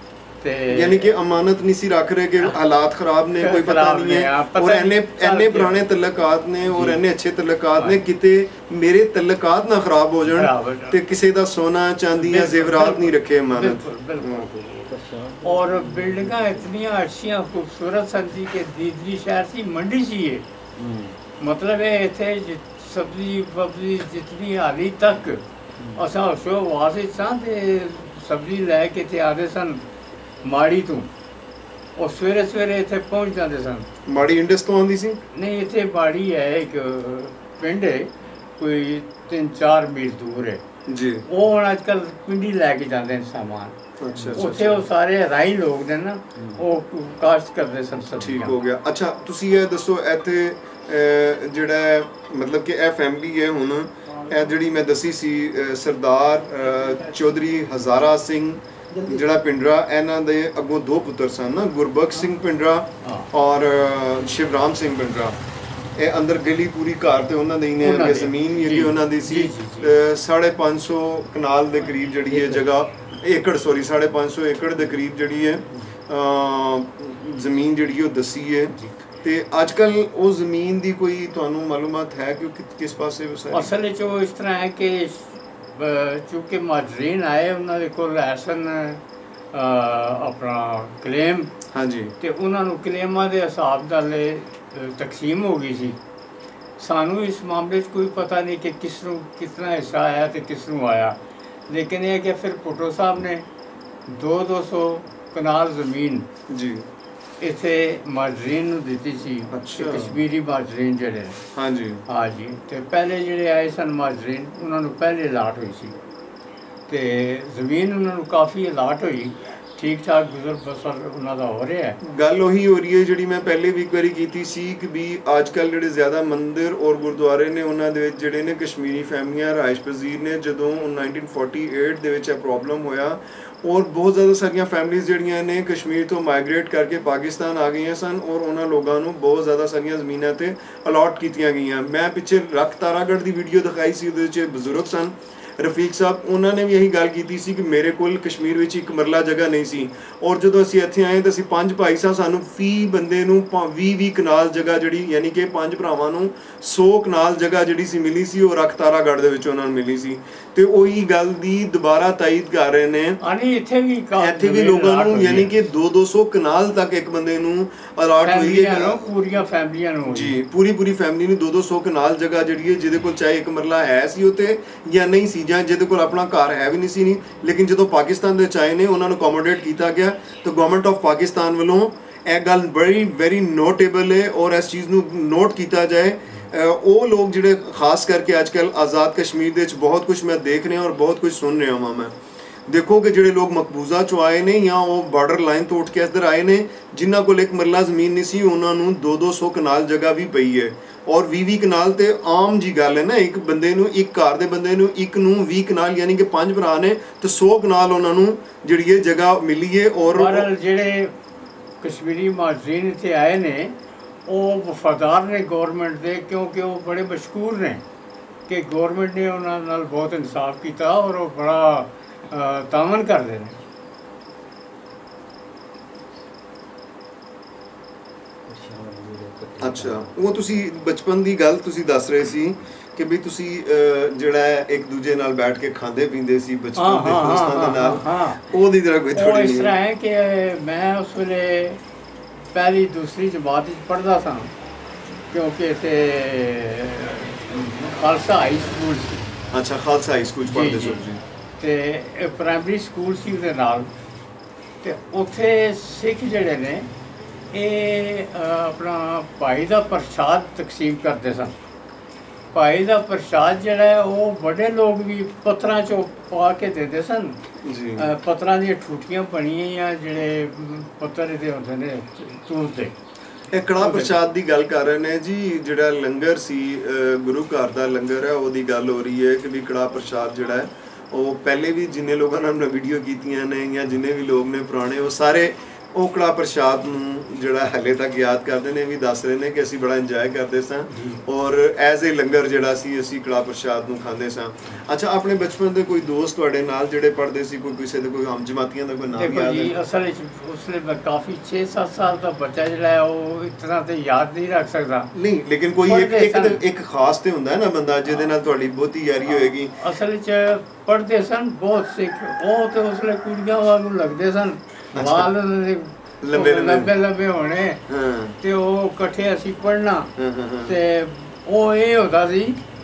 Speaker 1: यानी कि अमानत नहीं सी रख रहे कि हालात खराब ने, कोई पता नहीं है। और इन्ने पुराने तल्लकात ने और इन्ने अच्छे तल्लकात ने, किते मेरे तल्लकात ना खराब हो जान ते किसी दा सोना चांदी या जेवरात नहीं रखे अमानत।
Speaker 2: और बिल्डिंगां इतनियां अच्छियां खूबसूरत सन जी कि दीदरी शहर सी मंडी सी ये मतलब है इत्थे सब्जी वब्जी जितनी हाली तक असां शो वास सां ते सब्जी लैके इत्थे आदे सन माड़ी तो और सवेरे सवेरे इत्थे पहुंच जाते सन।
Speaker 1: माड़ी इंडस तो आंदी सी?
Speaker 2: नहीं इत्थे माड़ी है एक पिंड है कोई 3-4 मील दूर है
Speaker 1: जी।
Speaker 2: वो हुण अजकल पिंडी लैके जाते हैं सामान।
Speaker 1: अच्छा
Speaker 2: उत्थे वो सारे राई लोग ने ना वो काश्त करते सन सब्जियां।
Speaker 1: ठीक हो गया। अच्छा तुसी ये दसो इत्थे ਜਿਹੜਾ मतलब कि ਇਹ फैमिली है ਹੁਣ ਇਹ ਜਿਹੜੀ मैं दसी सी सरदार चौधरी हजारा सिंह ਜਿਹੜਾ ਪਿੰਡਰਾ ਇਹਨਾਂ ਦੇ ਅੱਗੋਂ 2 ਪੁੱਤਰ ਸਨ ਨਾ ਗੁਰਬਖਸ਼ ਸਿੰਘ ਪਿੰਡਰਾ ਔਰ ਸ਼ਿਵਰਾਮ ਸਿੰਘ ਪਿੰਡਰਾ ਇਹ ਅੰਦਰ ਗਲੀ ਪੂਰੀ ਘਰ ਤੇ ਉਹਨਾਂ ਦੇ ਹੀ ਨੇ ਅੱਗੇ ਜ਼ਮੀਨ ਵੀ ਜਿਹੜੀ ਉਹਨਾਂ ਦੀ ਸੀ 550 ਕਨਾਲ ਦੇ ਕਰੀਬ ਜਿਹੜੀ ਹੈ ਜਗ੍ਹਾ ਏਕੜ ਸੌਰੀ 550 ਏਕੜ ਦੇ ਕਰੀਬ ਜਿਹੜੀ ਹੈ ਜ਼ਮੀਨ ਜਿਹੜੀ ਉਹ ਦਸੀ ਹੈ ਤੇ ਅੱਜ ਕੱਲ ਉਹ ਜ਼ਮੀਨ ਦੀ ਕੋਈ ਤੁਹਾਨੂੰ ਮਾਲੂਮਾਤ ਹੈ ਕਿ ਕਿਸ ਪਾਸੇ ਵਸਾਈ?
Speaker 2: ਅਸਲ ਵਿੱਚ ਉਹ ਇਸ ਤਰ੍ਹਾਂ ਹੈ ਕਿ ਚੂੰਕਿ ਮਾਜਰੀਨ ਆਏ ਉਹਨਾਂ ਦੇ ਕੋਲ ਐਸਨ ਆਪਣਾ ਕਲੇਮ
Speaker 1: ਹਾਂਜੀ
Speaker 2: ਤੇ ਉਹਨਾਂ ਨੂੰ ਕਲੇਮਾਂ ਦੇ ਹਿਸਾਬ ਨਾਲ ਤਕਸੀਮ ਹੋ ਗਈ ਸੀ। ਸਾਨੂੰ ਇਸ ਮਾਮਲੇ 'ਚ ਕੋਈ ਪਤਾ ਨਹੀਂ ਕਿ ਕਿਸ ਨੂੰ ਕਿਤਨਾ ਹਿੱਸਾ ਆਇਆ ਤੇ ਕਿਸ ਨੂੰ ਆਇਆ ਲੇਕਿਨ ਇਹ ਕਿ ਫਿਰ ਭੁੱਟੋ ਸਾਹਿਬ ਨੇ 200 ਕਨਾਲ ਜ਼ਮੀਨ ਜੀ ਇੱਥੇ ਮਾਜਰੀਨ ਨੂੰ ਦਿੱਤੀ ਸੀ। ਕਸ਼ਮੀਰੀ ਮਾਜਰੀਨ ਜਿਹੜੇ ਹਾਂਜੀ ਹਾਂਜੀ ਤੇ ਪਹਿਲੇ ਜਿਹੜੇ ਆਏ ਸਨ ਮਾਜਰੀਨ ਉਹਨਾਂ ਨੂੰ ਪਹਿਲੇ ਅਲਾਟ ਹੋਈ ਸੀ ਤੇ ਜ਼ਮੀਨ ਉਹਨਾਂ ਨੂੰ ਕਾਫੀ ਅਲਾਟ ਹੋਈ ਠੀਕ ਠਾਕ ਗੁਜ਼ਰ ਬਸਰ ਉਹਨਾਂ ਦਾ ਹੋ ਰਿਹਾ ਹੈ।
Speaker 1: ਗੱਲ ਉਹੀ ਹੋ ਰਹੀ ਹੈ ਜਿਹੜੀ ਮੈਂ ਪਹਿਲੇ ਵੀ ਇੱਕ ਵਾਰੀ ਕੀਤੀ ਸੀ ਕਿ ਵੀ ਅੱਜ ਕੱਲ੍ਹ ਜਿਹੜੇ ਜ਼ਿਆਦਾ ਮੰਦਿਰ ਔਰ ਗੁਰਦੁਆਰੇ ਨੇ ਉਹਨਾਂ ਦੇ ਵਿੱਚ ਜਿਹੜੇ ਨੇ ਕਸ਼ਮੀਰੀ ਫੈਮਲੀਆਂ ਰਿਹਾਇਸ਼ ਪਜ਼ੀਰ ਨੇ। ਜਦੋਂ 1948 ਦੇ ਵਿੱਚ ਇਹ ਪ੍ਰੋਬਲਮ ਹੋਇਆ ਔਰ ਬਹੁਤ ਜ਼ਿਆਦਾ ਸਾਰੀਆਂ ਫੈਮਲੀਜ਼ ਜਿਹੜੀਆਂ ਨੇ ਕਸ਼ਮੀਰ ਤੋਂ ਮਾਈਗ੍ਰੇਟ ਕਰਕੇ ਪਾਕਿਸਤਾਨ ਆ ਗਈਆਂ ਸਨ ਔਰ ਉਹਨਾਂ ਲੋਕਾਂ ਨੂੰ ਬਹੁਤ ਜ਼ਿਆਦਾ ਸਾਰੀਆਂ ਜ਼ਮੀਨਾਂ 'ਤੇ ਅਲਾਟ ਕੀਤੀਆਂ ਗਈਆਂ। ਮੈਂ ਪਿੱਛੇ ਰੱਖ ਤਾਰਾਗੜ੍ਹ ਦੀ ਵੀਡੀਓ ਦਿਖਾਈ ਸੀ, ਉਹਦੇ ਵਿੱਚ ਬਜ਼ੁਰਗ ਸਨ ਰਫੀਕ ਸਾਹਿਬ, ਉਹਨਾਂ ਨੇ ਵੀ ਇਹੀ ਗੱਲ ਕੀਤੀ ਸੀ ਕਿ ਮੇਰੇ ਕੋਲ ਕਸ਼ਮੀਰ ਵਿੱਚ ਇੱਕ ਮਰਲਾ ਜਗ੍ਹਾ ਨਹੀਂ ਸੀ ਔਰ ਜਦੋਂ ਅਸੀਂ ਇੱਥੇ ਆਏ ਤਾਂ ਅਸੀਂ 5 ਭਾਈ ਸਾਂ, ਸਾਨੂੰ ਫੀ ਬੰਦੇ ਨੂੰ 20 ਕਨਾਲ ਜਗ੍ਹਾ ਜਿਹੜੀ ਯਾਨੀ ਕਿ 5 ਭਰਾਵਾਂ ਨੂੰ 100 ਕਨਾਲ ਜਗ੍ਹਾ ਜਿਹੜੀ ਸੀ ਮਿਲੀ ਸੀ ਉਹ ਰੱਖ ਤਾਰਾਗੜ੍ਹ ਦੇ ਵਿੱਚ ਉਹਨਾਂ ਨੂੰ ਮਿਲੀ ਸੀ। ਤੇ ਉਹੀ ਗੱਲ ਦੀ ਦੁਬਾਰਾ ਤਾਇਦ ਕਰ ਰਹੇ ਨੇ ਇੱਥੇ ਵੀ ਲੋਕਾਂ ਨੂੰ ਯਾਨੀ ਕਿ 200 ਕਨਾਲ ਤੱਕ ਇੱਕ ਬੰਦੇ ਨੂੰ ਅਲਾਟ ਹੋਈ ਹੈ
Speaker 2: ਪੂਰੀਆਂ ਫੈਮਲੀਆਂ ਨੂੰ
Speaker 1: ਜੀ। ਪੂਰੀ ਫੈਮਲੀ ਨੂੰ 200 ਕਨਾਲ ਜਗ੍ਹਾ ਜਿਹੜੀ ਹੈ ਜਿਹਦੇ ਕੋਲ ਚਾਹੇ ਇੱਕ ਮਰਲਾ ਹੈ ਸੀ ਉੱਤੇ ਜਾਂ ਨਹੀਂ ਸੀ ਜਾਂ ਜਿਹਦੇ ਕੋਲ ਆਪਣਾ ਘਰ ਹੈ ਵੀ ਨਹੀਂ ਸੀ ਲੇਕਿਨ ਜਦੋਂ ਪਾਕਿਸਤਾਨ ਦੇ ਚਾਹੇ ਨੇ ਉਹਨਾਂ ਨੂੰ ਅਕੋਮੋਡੇਟ ਕੀਤਾ ਗਿਆ ਤਾਂ ਗਵਰਨਮੈਂਟ ਆਫ ਪਾਕਿਸਤਾਨ ਵੱਲੋਂ ਇਹ ਗੱਲ ਵੈਰੀ ਨੋਟੇਬਲ ਹੈ ਔਰ ਇਸ ਚੀਜ਼ ਨੂੰ ਨੋਟ ਕੀਤਾ ਜਾਏ। ਉਹ ਲੋਕ ਜਿਹੜੇ ਖਾਸ ਕਰਕੇ ਅੱਜ ਕੱਲ੍ਹ ਆਜ਼ਾਦ ਕਸ਼ਮੀਰ ਦੇ ਵਿੱਚ ਬਹੁਤ ਕੁਝ ਮੈਂ ਦੇਖ ਰਿਹਾ ਔਰ ਬਹੁਤ ਕੁਝ ਸੁਣ ਰਿਹਾ ਹਾਂ। ਮੈਂ ਦੇਖੋ ਕਿ ਜਿਹੜੇ ਲੋਕ ਮਕਬੂਜ਼ਾ ਚੋਂ ਆਏ ਨੇ ਜਾਂ ਉਹ ਬਾਰਡਰ ਲਾਈਨ ਤੋਂ ਉੱਠ ਕੇ ਇੱਧਰ ਆਏ ਨੇ ਜਿਨ੍ਹਾਂ ਕੋਲ ਇੱਕ ਮਰਲਾ ਜ਼ਮੀਨ ਨਹੀਂ ਸੀ ਉਹਨਾਂ ਨੂੰ 200 ਕਨਾਲ ਜਗ੍ਹਾ ਵੀ ਪਈ ਹੈ ਔਰ 20 ਕਨਾਲ ਤੇ ਆਮ ਜੀ ਗੱਲ ਹੈ ਨਾ। ਇੱਕ ਬੰਦੇ ਨੂੰ ਇੱਕ ਘਰ ਦੇ ਬੰਦੇ ਨੂੰ ਇੱਕ ਨੂੰ 20 ਕਨਾਲ ਯਾਨੀ ਕਿ 5 ਭਰਾ ਨੇ ਤੇ 100 ਕਨਾਲ ਉਹਨਾਂ ਨੂੰ ਜਿਹੜੀ ਇਹ ਜਗ੍ਹਾ ਮਿਲੀ ਹੈ। ਔਰ
Speaker 2: ਜਿਹੜੇ ਕਸ਼ਮੀਰੀ ਮਾਜਰੀਨ ਇੱਥੇ ਆਏ ਨੇ ਉਹ ਵਫਾਦਾਰ ਨੇ ਗੌਰਮੈਂਟ ਦੇ ਕਿਉਂਕਿ ਉਹ ਬੜੇ ਮਸ਼ਹੂਰ ਨੇ ਕਿ ਗੌਰਮੈਂਟ ਨੇ ਉਹਨਾਂ ਨਾਲ ਬਹੁਤ ਇਨਸਾਫ ਕੀਤਾ ਔਰ ਉਹ ਬੜਾ ਤਾਮਨ ਕਰਦੇ ਨੇ।
Speaker 1: ਅੱਛਾ ਉਹ ਤੁਸੀਂ ਬਚਪਨ ਦੀ ਗੱਲ ਤੁਸੀਂ ਦੱਸ ਰਹੇ ਸੀ ਕਿ ਵੀ ਤੁਸੀਂ ਜਿਹੜਾ ਇੱਕ ਦੂਜੇ ਨਾਲ ਬੈਠ ਕੇ ਖਾਂਦੇ ਪੀਂਦੇ ਸੀ ਬਚਪਨ ਦੇ ਦੋਸਤਾਂ ਦੇ ਨਾਲ, ਉਹਦੀ ਤਰ੍ਹਾਂ ਕੋਈ ਥੋੜੀ
Speaker 2: ਇਸ ਤਰ੍ਹਾਂ ਹੈ ਕਿ ਮੈਂ ਉਸ ਵੇਲੇ ਪਹਿਲੀ ਦੂਸਰੀ ਜਮਾਤ ਵਿੱਚ ਪੜ੍ਹਦਾ ਸਾਂ ਕਿਉਂਕਿ ਇੱਥੇ ਖਾਲਸਾ ਹਾਈ ਸਕੂਲ ਸੀ।
Speaker 1: ਅੱਛਾ ਖਾਲਸਾ ਹਾਈ ਸਕੂਲ ਪੜ੍ਹਦੇ ਸੀ ਜੀ
Speaker 2: ਤੇ ਪ੍ਰਾਇਮਰੀ ਸਕੂਲ ਸੀ ਉਹਦੇ ਨਾਲ ਤੇ ਉੱਥੇ ਸਿੱਖ ਜਿਹੜੇ ਨੇ ਇਹ ਆਪਣਾ ਭਾਈ ਦਾ ਪ੍ਰਸ਼ਾਦ ਤਕਸੀਮ ਕਰਦੇ ਸਨ। ਭਾਈ ਦਾ ਪ੍ਰਸ਼ਾਦ ਜਿਹੜਾ ਹੈ ਉਹ ਵੱਡੇ ਲੋਕ ਵੀ ਪੱਥਰਾਂ 'ਚੋਂ ਪਾ ਕੇ ਦਿੰਦੇ ਸਨ ਜੀ। ਪੱਥਰਾਂ ਦੀਆਂ ਠੂਠੀਆਂ ਬਣੀਆਂ ਜਾਂ ਜਿਹੜੇ ਪੱਥਰ ਇਹਦੇ ਹੁੰਦੇ ਨੇ ਤੂਤ ਦੇ।
Speaker 1: ਇਹ ਕੜਾਹ ਪ੍ਰਸ਼ਾਦ ਦੀ ਗੱਲ ਕਰ ਰਹੇ ਨੇ ਜੀ। ਜਿਹੜਾ ਲੰਗਰ ਸੀ ਗੁਰੂ ਘਰ ਦਾ ਲੰਗਰ ਹੈ ਉਹਦੀ ਗੱਲ ਹੋ ਰਹੀ ਹੈ ਕਿ ਵੀ ਕੜਾਹ ਪ੍ਰਸ਼ਾਦ ਜਿਹੜਾ ਹੈ ਉਹ ਪਹਿਲੇ ਵੀ ਜਿੰਨੇ ਲੋਕਾਂ ਨਾਲ ਮੈਂ ਵੀਡੀਓ ਕੀਤੀਆਂ ਨੇ ਜਾਂ ਜਿੰਨੇ ਵੀ ਲੋਕ ਨੇ ਪੁਰਾਣੇ ਉਹ ਸਾਰੇ ਉਹ ਕੜਾਹ ਪ੍ਰਸ਼ਾਦ ਨੂੰ ਜਿਹੜਾ ਹਲੇ ਤੱਕ ਯਾਦ ਕਰਦੇ ਨੇ ਵੀ ਦੱਸ ਰਹੇ ਨੇ ਕਿ ਅਸੀਂ ਬੜਾ ਇੰਜੋਏ ਕਰਦੇ ਸਾਂ ਔਰ ਐਜ਼ ਏ ਲੰਗਰ ਜਿਹੜਾ ਸੀ ਅਸੀਂ ਕੜਾਹ ਪ੍ਰਸ਼ਾਦ ਨੂੰ ਖਾਂਦੇ ਸਾਂ। ਅੱਛਾ ਆਪਣੇ ਬਚਪਨ ਦੇ ਕੋਈ ਦੋਸਤ ਤੁਹਾਡੇ ਨਾਲ ਜਿਹੜੇ ਪੜ੍ਹਦੇ ਸੀ ਕੋਈ ਕਿਸੇ ਦੇ ਕੋਈ ਹਮ ਜਮਾਤੀਆਂ ਦਾ ਕੋਈ ਨਾਮ ਯਾਦ ਹੈ?
Speaker 2: ਅਸਲ ਵਿੱਚ ਉਸ ਵੇਲੇ ਮੈਂ ਕਾਫੀ 6-7 ਸਾਲ ਦਾ ਬੱਚਾ ਜਿਹੜਾ ਹੈ ਉਹ ਇਤਨਾ ਤੇ ਯਾਦ ਨਹੀਂ ਰੱਖ ਸਕਦਾ
Speaker 1: ਨਹੀਂ ਲੇਕਿਨ ਕੋਈ ਇੱਕ ਖਾਸ ਤੇ ਹੁੰਦਾ ਹੈ ਨਾ ਬੰਦਾ ਜਿਹਦੇ ਨਾਲ ਤੁਹਾਡੀ ਬਹੁਤੀ ਯਾਰੀ ਹੋਏਗੀ।
Speaker 2: ਅਸਲ ਵਿੱਚ ਪੜ੍ਹਦੇ ਸਨ ਬਹੁਤ ਸਿੱਖ ਉਹ ਤੇ ਉਸ ਵੇਲੇ ਕੁੜੀਆਂ ਵਾਂਗੂ ਲੱਗਦੇ ਸਨ ਵਾਲ ਲੰਬੇ ਲੰਬੇ ਹੋਣੇ ਤੇ ਉਹ ਇਕੱਠੇ ਅਸੀਂ ਪੜ੍ਹਨਾ ਤੇ ਉਹ ਇਹ ਹੁੰਦਾ ਸੀ